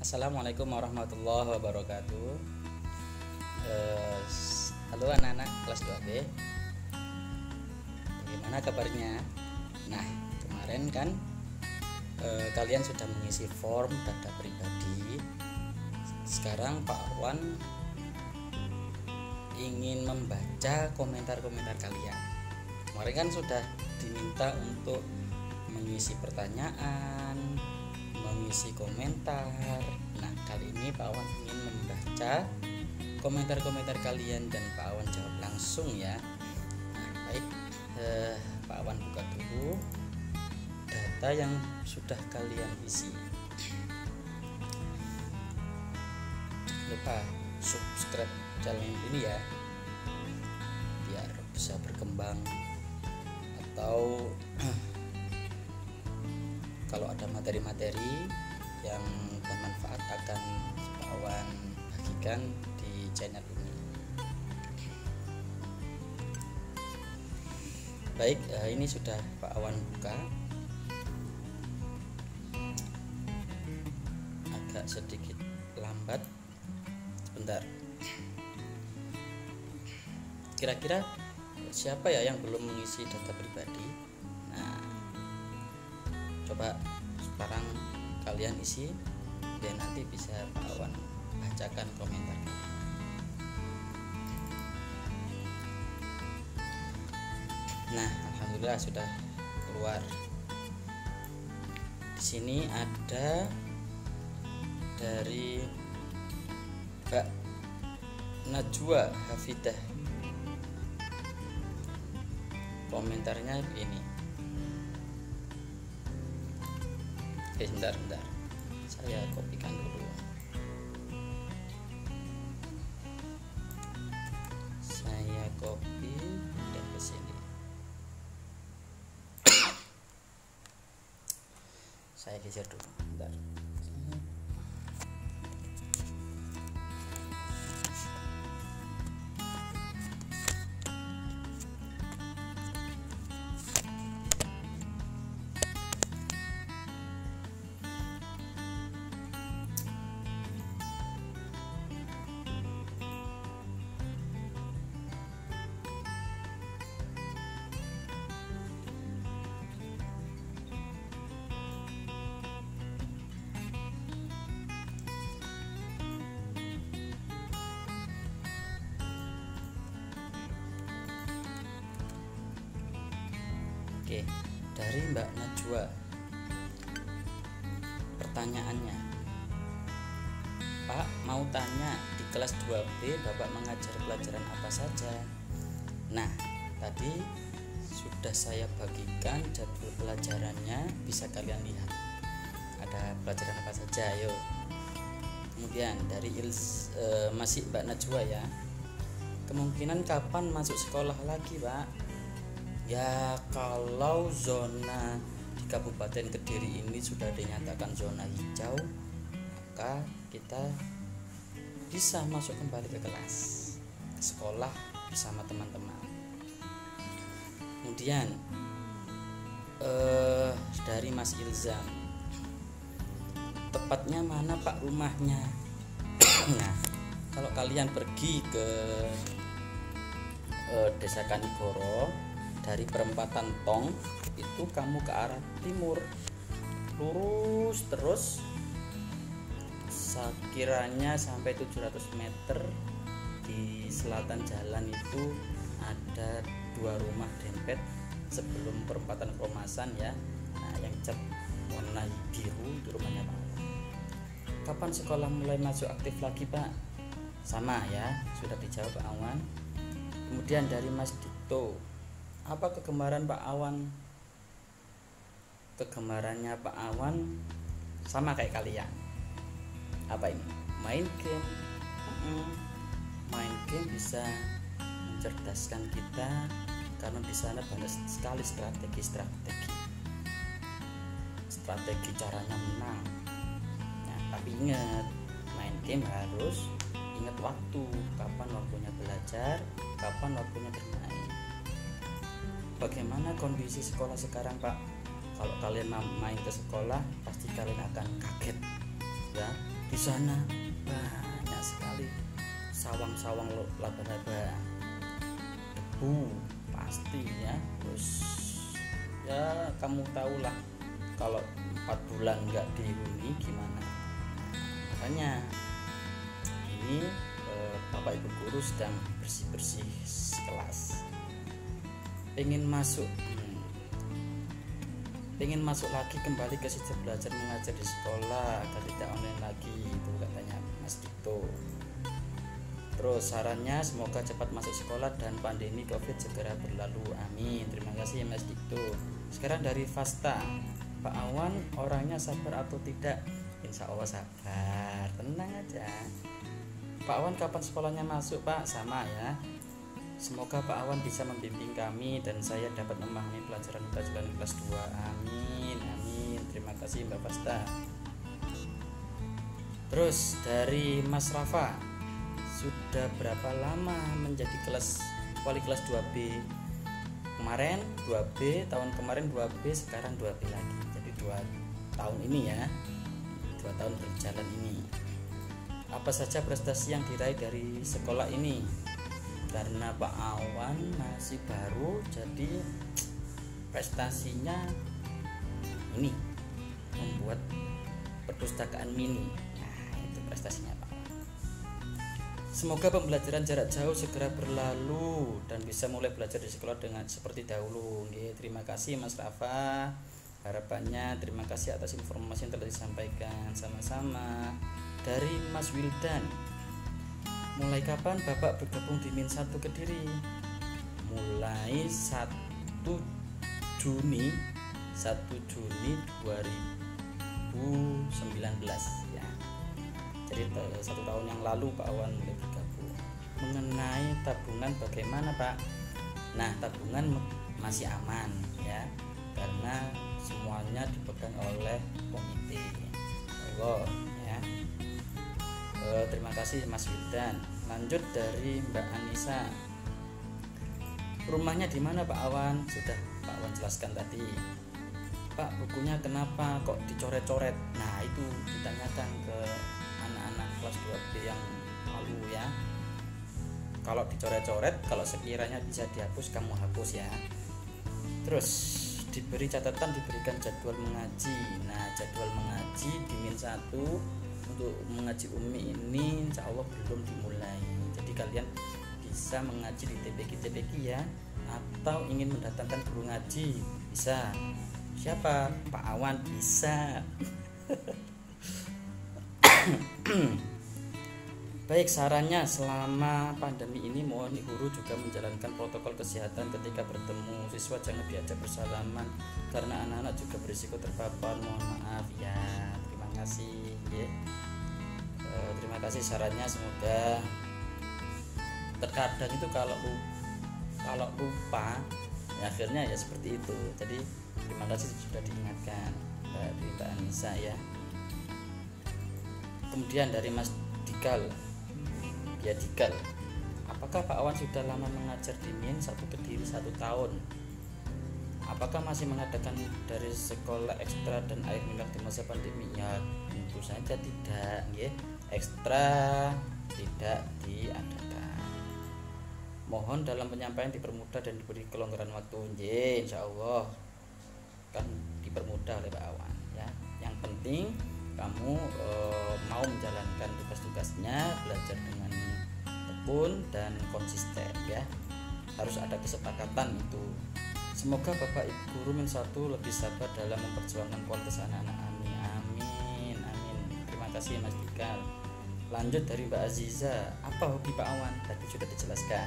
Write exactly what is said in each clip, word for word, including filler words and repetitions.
Assalamualaikum warahmatullahi wabarakatuh. Eh, halo anak-anak kelas dua B. Bagaimana kabarnya? Nah, kemarin kan eh, kalian sudah mengisi form data pribadi. Sekarang Pak Arwan ingin membaca komentar-komentar kalian. Kemarin kan sudah diminta untuk mengisi pertanyaan, mengisi komentar. Nah, kali ini Pak Awan ingin membaca komentar-komentar kalian dan Pak Awan jawab langsung ya. Nah, baik, eh, Pak Awan buka dulu data yang sudah kalian isi. Jangan lupa subscribe channel ini ya, biar bisa berkembang, atau kalau ada materi-materi yang bermanfaat akan Pak Awan bagikan di channel ini. Baik, eh, ini sudah Pak Awan buka. Agak sedikit lambat, sebentar. Kira-kira siapa ya yang belum mengisi data pribadi? Nah, coba sekarang kalian isi biar nanti bisa Pak Awan bacakan komentar. Nah, alhamdulillah sudah keluar. Di sini ada dari Mbak Najwa Hafidah. Komentarnya ini. Oke, bentar, bentar. Saya kopikan dulu. Saya copy dan ke sini. Saya geser dulu, bentar. Oke, dari Mbak Najwa. Pertanyaannya, Pak mau tanya, di kelas dua B Bapak mengajar pelajaran apa saja? Nah, tadi sudah saya bagikan jadwal pelajarannya, bisa kalian lihat. Ada pelajaran apa saja, ayo. Kemudian dari Ils, e, masih Mbak Najwa ya. Kemungkinan kapan masuk sekolah lagi, Pak? Ya, kalau zona di Kabupaten Kediri ini sudah dinyatakan zona hijau, maka kita bisa masuk kembali ke kelas, ke sekolah bersama teman-teman. Kemudian eh, dari Mas Ilzam, tepatnya mana Pak rumahnya? Nah, kalau kalian pergi ke eh, Desa Kanigoro, dari perempatan Tong itu kamu ke arah timur, lurus terus sekiranya sampai tujuh ratus meter. Di selatan jalan itu ada dua rumah dempet sebelum perempatan Kromasan ya. Nah, yang cat warna biru itu rumahnya Pak. Kapan sekolah mulai masuk aktif lagi, Pak? Sama ya, sudah dijawab Pak Awan. Kemudian dari Mas Dito, apa kegemaran Pak Awan? Kegemarannya Pak Awan sama kayak kalian. Apa ini? Main game. Mm-mm. Main game bisa mencerdaskan kita karena di sana banyak sekali strategi-strategi. Strategi caranya menang. Nah, tapi ingat, main game harus ingat waktu. Kapan waktunya belajar, kapan waktunya bermain. Bagaimana kondisi sekolah sekarang, Pak? Kalau kalian main ke sekolah, pasti kalian akan kaget ya. Di sana banyak sekali sawang-sawang laba-laba, debu pasti ya. Terus ya kamu tahulah kalau empat bulan nggak dihuni gimana. Makanya ini eh, Bapak Ibu guru sedang bersih-bersih kelas, pengen masuk hmm, pengen masuk lagi kembali ke sistem belajar mengajar di sekolah agar tidak online lagi, itu katanya Mas Dito. Terus sarannya semoga cepat masuk sekolah dan pandemi COVID segera berlalu, amin. Terima kasih ya Mas Dito. Sekarang dari Fasta, Pak Awan orangnya sabar atau tidak? Insya Allah sabar, tenang aja. Pak Awan kapan sekolahnya masuk Pak? Sama ya. Semoga Pak Awan bisa membimbing kami dan saya dapat memahami pelajaran-pelajaran kelas dua, amin, amin. Terima kasih Mbak Fasta. Terus dari Mas Rafa, sudah berapa lama menjadi kelas wali kelas dua B? Kemarin dua B, tahun kemarin dua B, sekarang dua B lagi. Jadi dua tahun ini ya, dua tahun berjalan ini. Apa saja prestasi yang diraih dari sekolah ini? Karena Pak Awan masih baru, jadi prestasinya ini membuat perpustakaan mini. Nah, itu prestasinya Pak. Semoga pembelajaran jarak jauh segera berlalu dan bisa mulai belajar di sekolah dengan seperti dahulu. Oke, terima kasih Mas Rafa. Harapannya terima kasih atas informasi yang telah disampaikan. Sama-sama. Dari Mas Wildan, mulai kapan Bapak bergabung di Min satu Kediri? Mulai satu Juni dua ribu sembilan belas ya. Jadi satu tahun yang lalu Pak Awan mulai bergabung. Mengenai tabungan bagaimana Pak? Nah, tabungan masih aman ya, karena semuanya dipegang oleh komite. Allah ya. E, terima kasih Mas Wildan. Lanjut dari Mbak Anissa. Rumahnya di mana Pak Awan? Sudah Pak Awan jelaskan tadi. Pak, bukunya kenapa kok dicoret-coret? Nah, itu ditanyakan ke anak-anak kelas dua B yang lalu ya. Kalau dicoret-coret, kalau sekiranya bisa dihapus, kamu hapus ya. Terus diberi catatan, diberikan jadwal mengaji. Nah, jadwal mengaji di Min satu untuk mengaji Umi ini insya Allah belum dimulai. Jadi kalian bisa mengaji di T P Q T P Q ya, atau ingin mendatangkan guru ngaji bisa. Siapa? Pak Awan bisa. Baik, sarannya selama pandemi ini mohon guru juga menjalankan protokol kesehatan ketika bertemu siswa, jangan diajak bersalaman karena anak-anak juga berisiko terpapar. Mohon maaf ya. Terima kasih ya. E, terima kasih sarannya, semoga terkadang itu kalau lupa, kalau lupa ya akhirnya ya seperti itu. Jadi terima kasih sudah diingatkan dari Mbak Anissa ya. Kemudian dari Mas Dikal, ya Dikal, apakah Pak Awan sudah lama mengajar di Min satu Kediri satu tahun? Apakah masih mengadakan dari sekolah ekstra dan air minyak di masa pandemi? Ya tentu saja tidak ya. Ekstra tidak diadakan. Mohon dalam penyampaian dipermudah dan diberi kelonggaran waktu. Ya, insya Allah kan dipermudah oleh Pak Awan ya. Yang penting kamu e, mau menjalankan tugas-tugasnya, belajar dengan tekun dan konsisten ya. Harus ada kesepakatan itu. Semoga Bapak Ibu guru Min satu lebih sabar dalam memperjuangkan kualitas anak-anak. Amin, amin, amin. Terima kasih Mas Dikal. Lanjut dari Mbak Aziza, apa hobi Pak Awan? Tadi sudah dijelaskan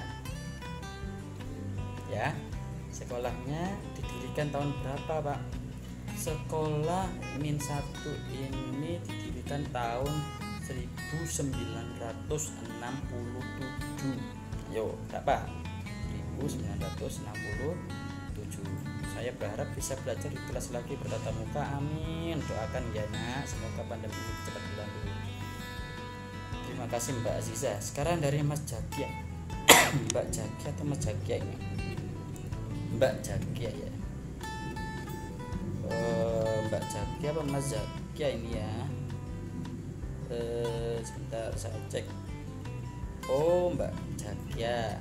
ya. Sekolahnya didirikan tahun berapa Pak? Sekolah Min satu ini didirikan tahun seribu sembilan ratus enam puluh tujuh. Yo, berapa? seribu sembilan ratus enam puluh tujuh. Saya berharap bisa belajar di kelas lagi bertatap muka. Amin. Doakan ya nak, semoga pandemi ini cepat berlalu. Terima kasih Mbak Aziza. Sekarang dari Mas Jakia. Mbak Jakia atau Mas Jakia ini? Mbak Jakia ya. Uh, Mbak Jakia apa Mas Jakia ini ya? Uh, sebentar saya cek. Oh, Mbak Jakia.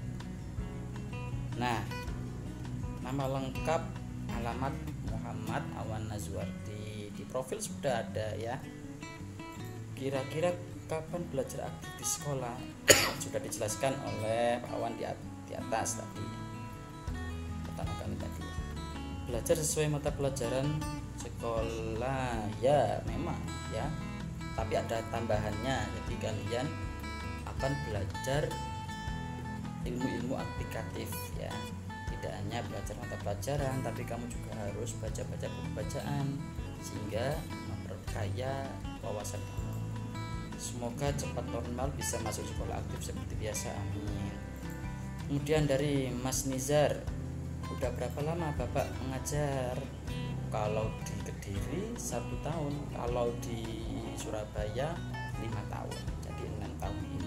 Nah, nama lengkap, alamat Muhammad Awan Nazwardi. Di profil sudah ada ya. Kira-kira kapan belajar aktif di sekolah? Sudah dijelaskan oleh Pak Awan di, di atas tadi. Pertama kali tadi. Belajar sesuai mata pelajaran sekolah ya memang ya. Tapi ada tambahannya. Jadi kalian akan belajar ilmu-ilmu aplikatif ya, tidak hanya belajar mata pelajaran, tapi kamu juga harus baca-baca buku bacaan sehingga memperkaya wawasan kamu. Semoga cepat normal bisa masuk sekolah aktif seperti biasa, amin. Kemudian dari Mas Nizar, udah berapa lama Bapak mengajar? Kalau di Kediri satu tahun, kalau di Surabaya lima tahun, jadi enam tahun ini.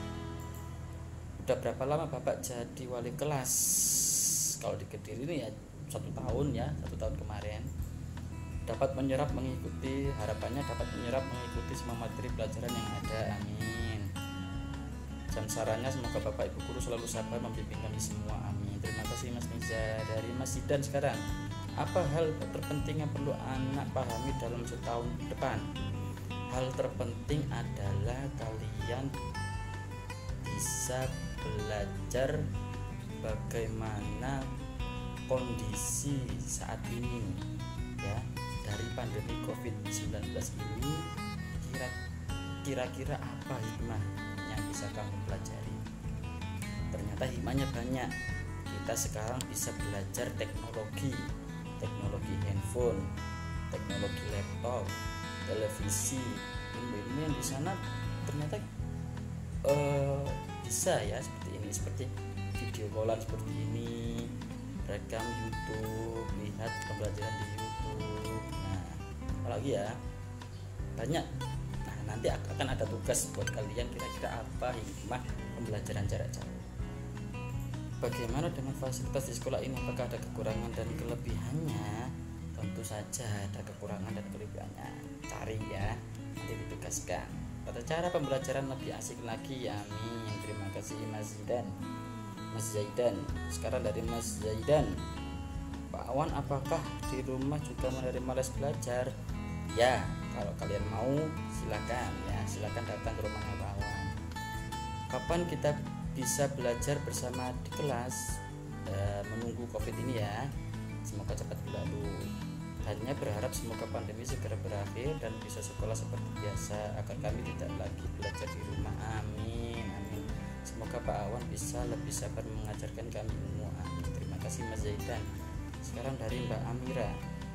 Udah berapa lama Bapak jadi wali kelas? Kalau di Kediri ini ya satu tahun ya, satu tahun kemarin. Dapat menyerap mengikuti, harapannya dapat menyerap mengikuti semua materi pelajaran yang ada, amin. Dan sarannya semoga Bapak Ibu guru selalu sabar membimbing kami semua, amin. Terima kasih Mas Niza. Dari Mas Zidan sekarang, apa hal terpenting yang perlu anak pahami dalam setahun depan? Hal terpenting adalah kalian bisa belajar bagaimana kondisi saat ini ya, dari pandemi covid sembilan belas ini. Kira, kira-kira apa hikmah yang bisa kamu pelajari? Ternyata hikmahnya banyak. Kita sekarang bisa belajar teknologi, teknologi handphone, teknologi laptop, televisi, ilmu-ilmu yang di sana ternyata uh, bisa ya seperti ini, seperti video callan seperti ini, rekam YouTube, lihat pembelajaran di YouTube. Nah, apalagi ya banyak. Nah, nanti akan ada tugas buat kalian, kira-kira apa hikmah pembelajaran jarak jauh. Bagaimana dengan fasilitas di sekolah ini? Apakah ada kekurangan dan kelebihannya? Tentu saja ada kekurangan dan kelebihannya. Cari ya, nanti ditugaskan. Tata cara pembelajaran lebih asik lagi, amin. Terima kasih Mas Zaidan. Mas Zaidan. Sekarang dari Mas Zaidan, Pak Awan, apakah di rumah juga menerima les belajar? Ya, kalau kalian mau silakan ya, silakan datang ke rumahnya Pak Awan. Kapan kita bisa belajar bersama di kelas? E, menunggu COVID ini ya, semoga cepat berlalu. Hanya berharap semoga pandemi segera berakhir dan bisa sekolah seperti biasa agar kami tidak lagi belajar di rumah, amin, amin. Semoga Pak Awan bisa lebih sabar mengajarkan kami ilmu, amin. Terima kasih Mas Zaidan. Sekarang dari Mbak Amira,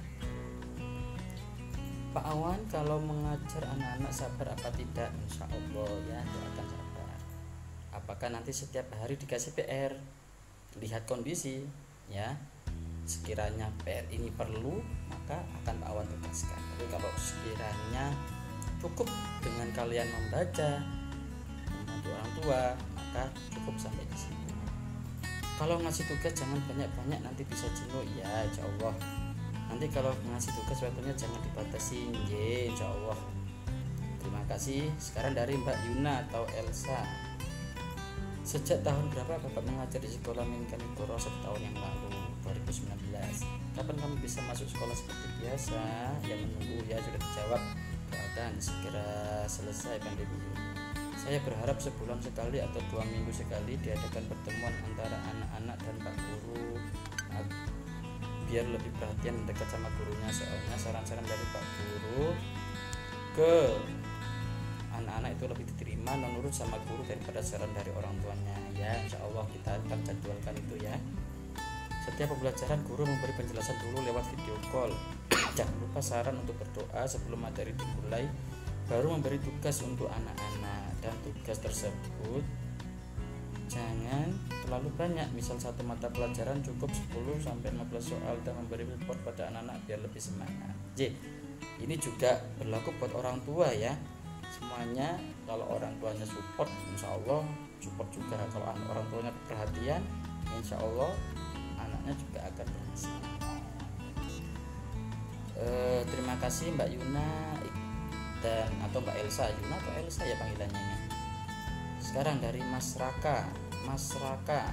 Pak Awan, kalau mengajar anak-anak sabar apa tidak? Insya Allah ya, doakan sabar. Apakah nanti setiap hari dikasih P R? Lihat kondisi ya. Sekiranya P R ini perlu, maka akan Pak Awan tugaskan. Tapi kalau sekiranya cukup dengan kalian membaca, membantu orang tua, maka cukup sampai di sini. Kalau ngasih tugas jangan banyak-banyak, nanti bisa jenuh ya, insya Allah. Nanti kalau ngasih tugas waktunya jangan dibatasi, ya, insya Allah. Terima kasih. Sekarang dari Mbak Yuna atau Elsa. Sejak tahun berapa Bapak mengajar di sekolah Minkani Goro? Satu tahun yang lalu, dua ribu sembilan belas. Kapan kami bisa masuk sekolah seperti biasa? Ya menunggu ya, sudah dijawab. Doakan segera selesai pandemi ini. Saya berharap sebulan sekali atau dua minggu sekali diadakan pertemuan antara anak-anak dan Pak Guru biar lebih perhatian mendekat sama gurunya. Soalnya saran-saran dari Pak Guru ke anak-anak itu lebih diterima menurut sama guru daripada saran dari orang tuanya ya. Insya Allah kita akan jadwalkan itu ya. Setiap pembelajaran guru memberi penjelasan dulu lewat video call. Jangan lupa saran untuk berdoa sebelum materi dimulai, baru memberi tugas untuk anak-anak. Dan tugas tersebut jangan terlalu banyak, misal satu mata pelajaran cukup sepuluh sampai lima belas soal, dan memberi report pada anak-anak biar lebih semangat. J, ini juga berlaku buat orang tua ya. Semuanya kalau orang tuanya support, insya Allah support juga. Kalau orang tuanya perhatian, insya Allah anaknya juga akan berhasil. E, terima kasih Mbak Yuna. dan atau Mbak Elsa, Yuna atau Elsa ya panggilannya ini. Sekarang dari Mas Raka. Mas Raka,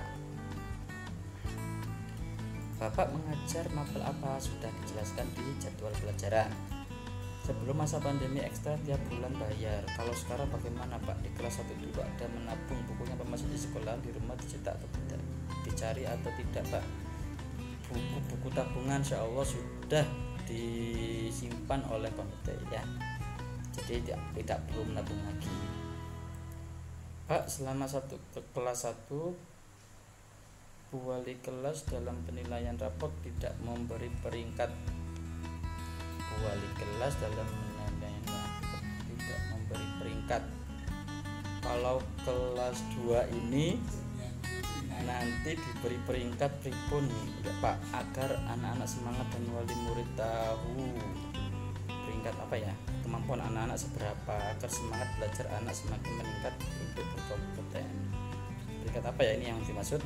Bapak mengajar mapel apa? Sudah dijelaskan di jadwal pelajaran. Sebelum masa pandemi ekstra tiap bulan bayar. Kalau sekarang bagaimana Pak? Di kelas satu dulu ada menabung bukunya Pak masih di sekolah, di rumah dicetak atau tidak? Dicari atau tidak Pak? Buku-buku tabungan insya Allah sudah disimpan oleh komite ya. Jadi tidak, tidak perlu menabung lagi. Pak, selama satu ke kelas satu wali kelas dalam penilaian rapot tidak memberi peringkat. Wali kelas dalam penilaian rapot tidak memberi peringkat. Kalau kelas dua ini nanti diberi peringkat pripun ya Pak, agar anak-anak semangat dan wali murid tahu peringkat apa ya, kemampuan anak-anak seberapa, agar semangat belajar anak semakin meningkat untuk berkompeten. Peringkat apa ya ini yang dimaksud?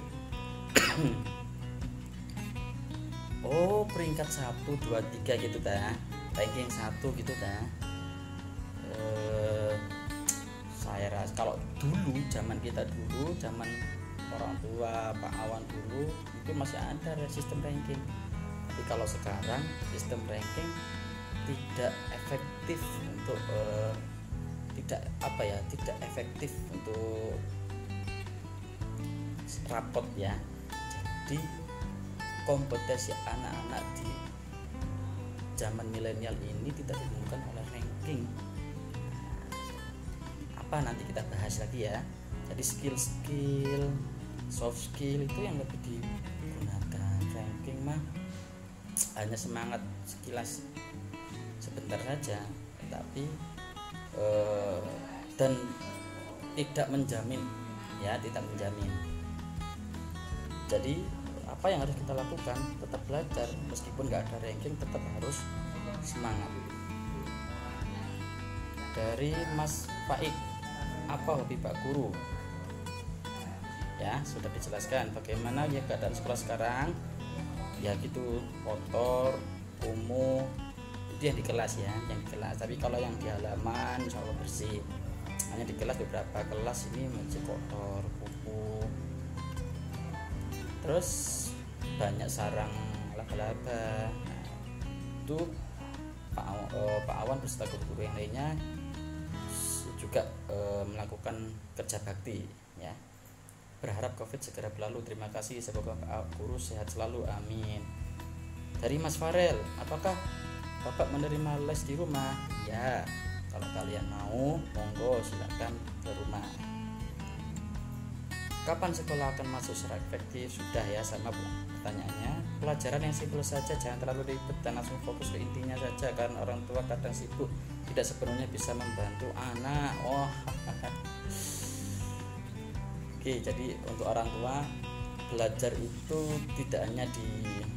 Oh, peringkat satu, dua, tiga gitu ta, ranking satu gitu ta. Eh, saya rasa kalau dulu, zaman kita dulu, zaman orang tua Pak Awan dulu itu masih ada sistem ranking. Tapi kalau sekarang sistem ranking tidak efektif untuk eh, tidak apa ya, tidak efektif untuk rapot ya. Jadi kompetensi anak-anak di zaman milenial ini tidak ditentukan oleh ranking. Apa nanti kita bahas lagi ya. Jadi skill-skill, soft skill itu yang lebih digunakan. Ranking mah hanya semangat sekilas sebentar saja, tapi eh, dan tidak menjamin ya, tidak menjamin. Jadi apa yang harus kita lakukan? Tetap belajar meskipun nggak ada ranking, tetap harus semangat. Dari Mas Faik, apa hobi Pak Guru? Ya sudah dijelaskan bagaimana ya keadaan sekolah sekarang. Ya gitu, kotor, kumuh, itu yang di kelas ya, yang di kelas. Tapi kalau yang di halaman insya Allah bersih. Hanya di kelas beberapa kelas ini masih kotor, kumuh. Terus banyak sarang laba-laba. Nah, itu Pak, eh, Pak Awan beserta guru-guru yang lainnya juga eh, melakukan kerja bakti ya. Berharap Covid segera berlalu. Terima kasih, semoga Pak Guru sehat selalu, amin. Dari Mas Farel, apakah Bapak menerima les di rumah? Ya, kalau kalian mau monggo silakan ke rumah. Kapan sekolah akan masuk secara efektif? Sudah ya, sama pertanyaannya. Pelajaran yang simpel saja, jangan terlalu ribet dan langsung fokus ke intinya saja, karena orang tua kadang sibuk tidak sepenuhnya bisa membantu anak. Oh, oke, jadi untuk orang tua belajar itu tidak hanya di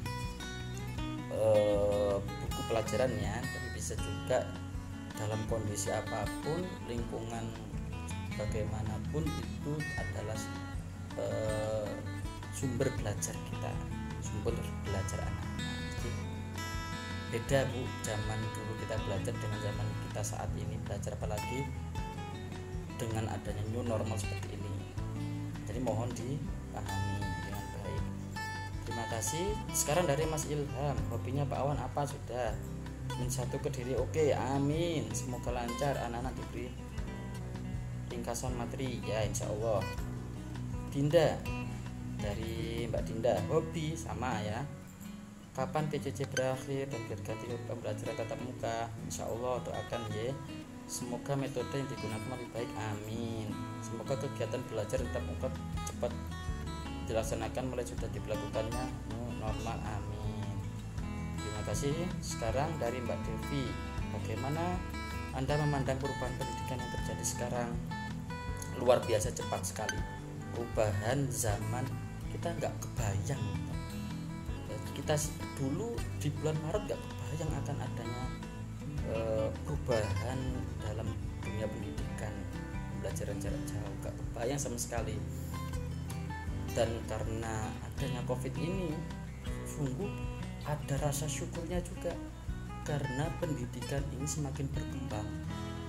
uh, buku pelajarannya, tapi bisa juga dalam kondisi apapun, lingkungan bagaimanapun itu adalah Uh, sumber belajar kita, sumber belajar anak-anak. Jadi beda Bu, zaman dulu kita belajar dengan zaman kita saat ini belajar, apalagi dengan adanya new normal seperti ini. Jadi mohon dipahami dengan baik. Terima kasih. Sekarang dari Mas Ilham, hobinya Pak Awan apa? Sudah min satu ke diri, oke, amin. Semoga lancar, anak-anak diberi ringkasan materi ya, insya Allah. Dinda, dari Mbak Dinda, hobi sama ya. Kapan P J J berakhir dan berganti pembelajaran tatap muka? Insya Allah, doakan ya. Semoga metode yang digunakan lebih baik, amin. Semoga kegiatan belajar tatap muka cepat dilaksanakan mulai sudah diberlakukannya normal, amin. Terima kasih. Sekarang dari Mbak Devi, bagaimana Anda memandang perubahan pendidikan yang terjadi sekarang? Luar biasa cepat sekali perubahan zaman, kita nggak kebayang. Kita dulu di bulan Maret nggak kebayang akan adanya e, perubahan dalam dunia pendidikan, pembelajaran jarak jauh, nggak kebayang sama sekali. Dan karena adanya Covid ini, sungguh ada rasa syukurnya juga, karena pendidikan ini semakin berkembang.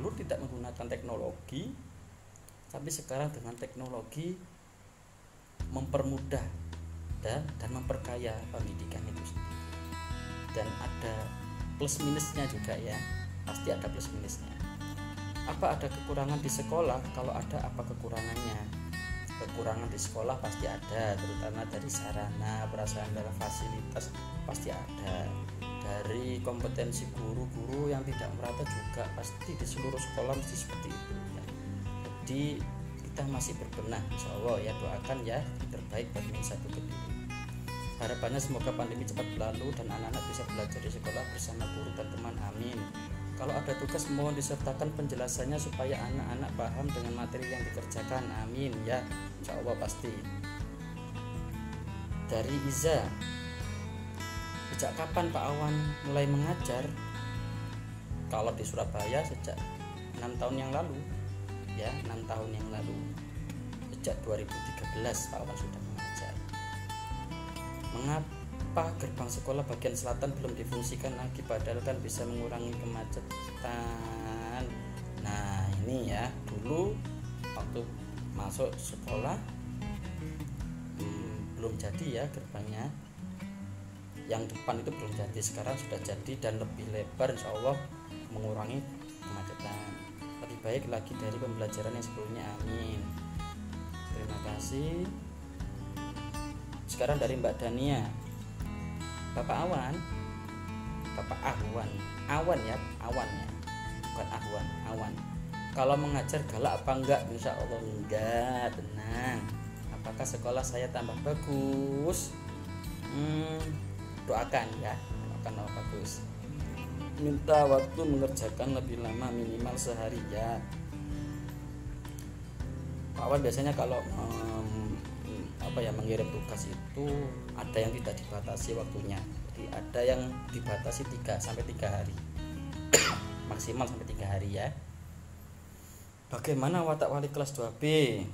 dulu tidak menggunakan teknologi, tapi sekarang dengan teknologi mempermudah dan dan memperkaya pendidikan itu sendiri. Dan ada plus minusnya juga ya, pasti ada plus minusnya. Apa ada kekurangan di sekolah? Kalau ada, apa kekurangannya? Kekurangan di sekolah pasti ada, terutama dari sarana, prasarana, fasilitas pasti ada. Dari kompetensi guru-guru yang tidak merata juga pasti di seluruh sekolah mesti seperti itu ya. Jadi kita masih berbenah, insya Allah ya, doakan ya terbaik buat Min satu Kediri. Harapannya semoga pandemi cepat berlalu dan anak-anak bisa belajar di sekolah bersama guru dan teman, amin. Kalau ada tugas mohon disertakan penjelasannya supaya anak-anak paham dengan materi yang dikerjakan, amin ya, insya Allah pasti. Dari Iza, sejak kapan Pak Awan mulai mengajar? Kalau di Surabaya sejak enam tahun yang lalu ya, enam tahun yang lalu, sejak dua ribu tiga belas Pak Awan sudah mengajar. Mengapa gerbang sekolah bagian selatan belum difungsikan lagi, padahal kan bisa mengurangi kemacetan? Nah ini ya, dulu waktu masuk sekolah hmm, belum jadi ya gerbangnya, yang depan itu belum jadi, sekarang sudah jadi dan lebih lebar, insya Allah mengurangi kemacetan, lebih baik lagi dari pembelajaran yang sebelumnya, amin. Terima kasih. Sekarang dari Mbak Dania, Bapak Awan, Bapak Ahwan, Awan ya, Awan ya, bukan Ahwan, Awan. Kalau mengajar galak apa enggak? Insya Allah enggak, tenang. Apakah sekolah saya tambah bagus? Hmm, doakan ya, doakan tambah bagus. Minta waktu mengerjakan lebih lama, minimal sehari ya. Pak Awan biasanya kalau um, apa ya mengirim tugas itu ada yang tidak dibatasi waktunya. Jadi ada yang dibatasi tiga sampai tiga hari. Maksimal sampai tiga hari ya. Bagaimana watak wali kelas dua B?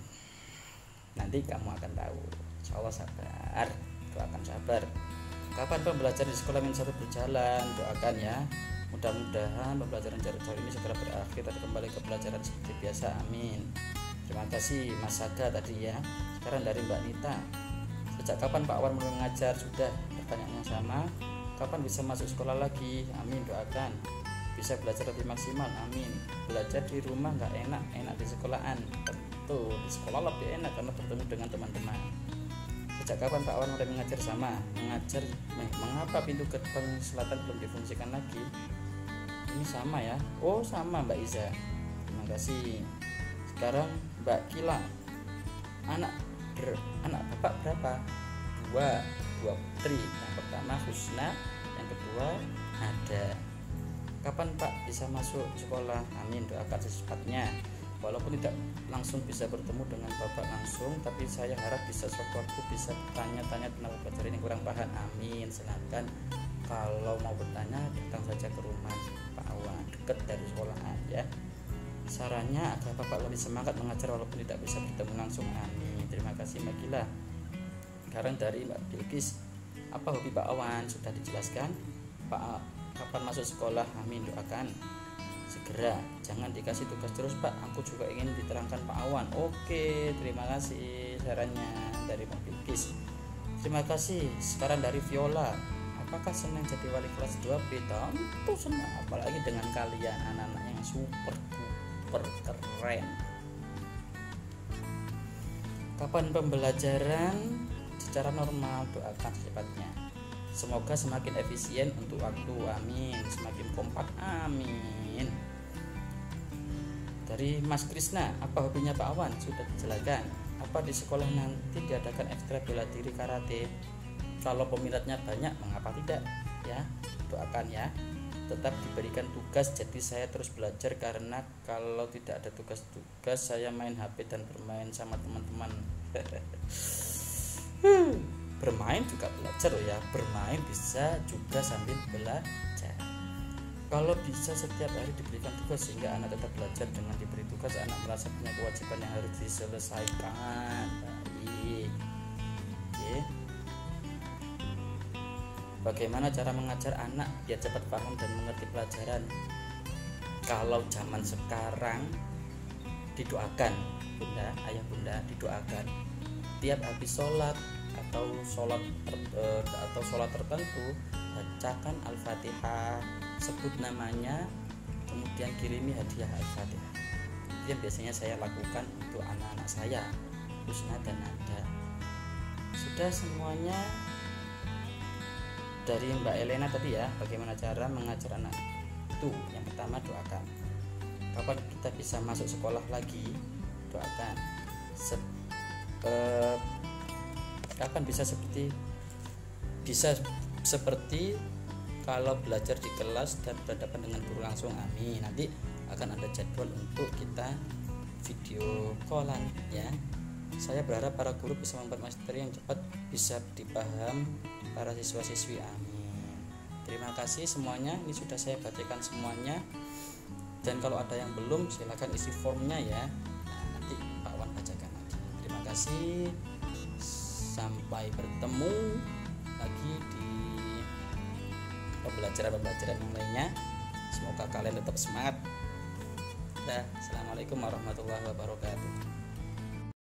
Nanti kamu akan tahu. Insya Allah sabar, doakan sabar. Kapan pembelajaran di sekolah Min satu berjalan? Doakan ya. Mudah-mudahan pembelajaran jarak jauh ini segera berakhir dan kembali ke pelajaran seperti biasa, amin. Terima kasih Mas Saga tadi ya. Sekarang dari Mbak Nita, sejak kapan Pak Awan mulai mengajar? Sudah, pertanyaannya sama. Kapan bisa masuk sekolah lagi? Amin, doakan. Bisa belajar lebih maksimal, amin. Belajar di rumah nggak enak, enak di sekolahan. Tentu di sekolah lebih enak karena bertemu dengan teman-teman. Sejak kapan Pak Awan mulai mengajar? Sama, mengajar. Eh, mengapa pintu gerbang selatan belum difungsikan lagi? Ini sama ya. Oh sama Mbak Iza, terima kasih. Sekarang Mbak Kila, anak ber, anak bapak berapa? Dua, dua putri. Yang pertama Husna, yang kedua Ada. Kapan Pak bisa masuk sekolah? Amin, doakan secepatnya. Walaupun tidak langsung bisa bertemu dengan bapak langsung, tapi saya harap bisa suatu waktu bisa bertanya-tanya tentang pelajaran yang kurang paham. Amin. Silakan kalau mau bertanya datang saja ke rumah Pak Awan, dekat dari sekolah aja. Sarannya agar bapak lebih semangat mengajar walaupun tidak bisa bertemu langsung, amin. Terima kasih Mbak Gila. Sekarang dari Mbak Bilkis, apa hobi Pak Awan? Sudah dijelaskan. Pak, kapan masuk sekolah? Amin, doakan segera, jangan dikasih tugas terus Pak, aku juga ingin diterangkan Pak Awan. Oke, terima kasih sarannya dari Mbak Bilkis. Terima kasih. Sekarang dari Viola, apakah senang jadi wali kelas dua B? Tentu senang, apalagi dengan kalian anak-anak yang super duper keren. Kapan pembelajaran secara normal? Doakan secepatnya. Semoga semakin efisien untuk waktu, amin. Semakin kompak, amin. Dari Mas Krisna, apa hobinya Pak Awan? Sudah dijelaskan. Apa di sekolah nanti diadakan ekstra bela diri karate? Kalau peminatnya banyak, mengapa tidak? Ya, doakan ya. Tetap diberikan tugas, jadi saya terus belajar karena kalau tidak ada tugas-tugas saya main H P dan bermain sama teman-teman. Bermain juga belajar loh ya, bermain bisa juga sambil belajar. Kalau bisa setiap hari diberikan tugas sehingga anak tetap belajar, dengan diberi tugas anak merasa punya kewajiban yang harus diselesaikan. Baik. Oke. Bagaimana cara mengajar anak biar cepat paham dan mengerti pelajaran? Kalau zaman sekarang didoakan, bunda, ayah bunda, didoakan tiap habis sholat atau sholat ter, eh, atau sholat tertentu, bacakan Al-Fatihah, sebut namanya, kemudian kirimi hadiah Al-Fatihah. Itu yang biasanya saya lakukan untuk anak-anak saya, Husna dan Nada. Sudah semuanya dari Mbak Elena tadi ya, bagaimana cara mengajar anak. Itu yang pertama, doakan. Kapan kita bisa masuk sekolah lagi, doakan. Se- eh, kapan bisa seperti bisa seperti kalau belajar di kelas dan berhadapan dengan guru langsung, amin. Nanti akan ada jadwal untuk kita video callan ya. Saya berharap para guru bisa membuat materi yang cepat bisa dipaham para siswa-siswi, amin. Terima kasih semuanya, ini sudah saya bacakan semuanya. Dan kalau ada yang belum, silakan isi formnya ya. Nah, nanti Pak Wan bacakan lagi. Terima kasih. Sampai bertemu lagi di pembelajaran-pembelajaran yang lainnya. Semoga kalian tetap semangat. Dah, assalamualaikum warahmatullahi wabarakatuh.